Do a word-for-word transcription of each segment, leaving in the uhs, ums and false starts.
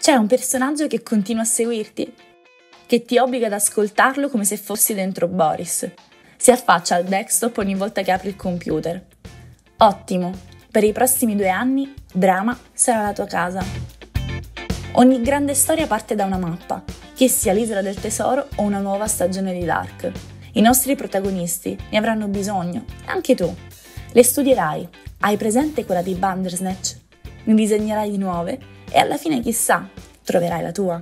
C'è un personaggio che continua a seguirti, che ti obbliga ad ascoltarlo come se fossi dentro Boris. Si affaccia al desktop ogni volta che apri il computer. Ottimo, per i prossimi due anni Drama sarà la tua casa. Ogni grande storia parte da una mappa, che sia l'Isola del Tesoro o una nuova stagione di Dark. I nostri protagonisti ne avranno bisogno, anche tu. Le studierai, hai presente quella di Bandersnatch? Ne disegnerai di nuove e alla fine chissà, troverai la tua.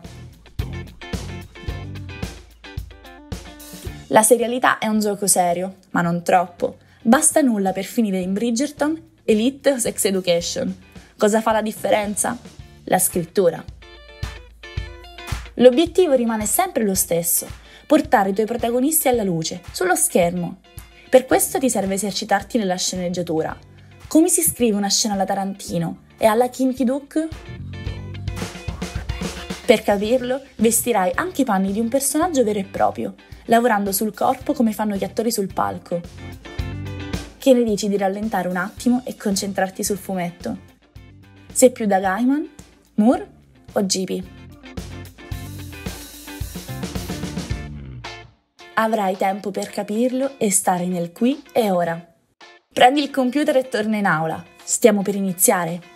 La serialità è un gioco serio, ma non troppo. Basta nulla per finire in Bridgerton, Elite o Sex Education. Cosa fa la differenza? La scrittura. L'obiettivo rimane sempre lo stesso, portare i tuoi protagonisti alla luce, sullo schermo. Per questo ti serve esercitarti nella sceneggiatura. Come si scrive una scena alla Tarantino e alla Kim Ki-duk? Per capirlo, vestirai anche i panni di un personaggio vero e proprio, lavorando sul corpo come fanno gli attori sul palco. Che ne dici di rallentare un attimo e concentrarti sul fumetto? Sei più da Gaiman, Moore o G P? Avrai tempo per capirlo e stare nel qui e ora. Prendi il computer e torna in aula. Stiamo per iniziare.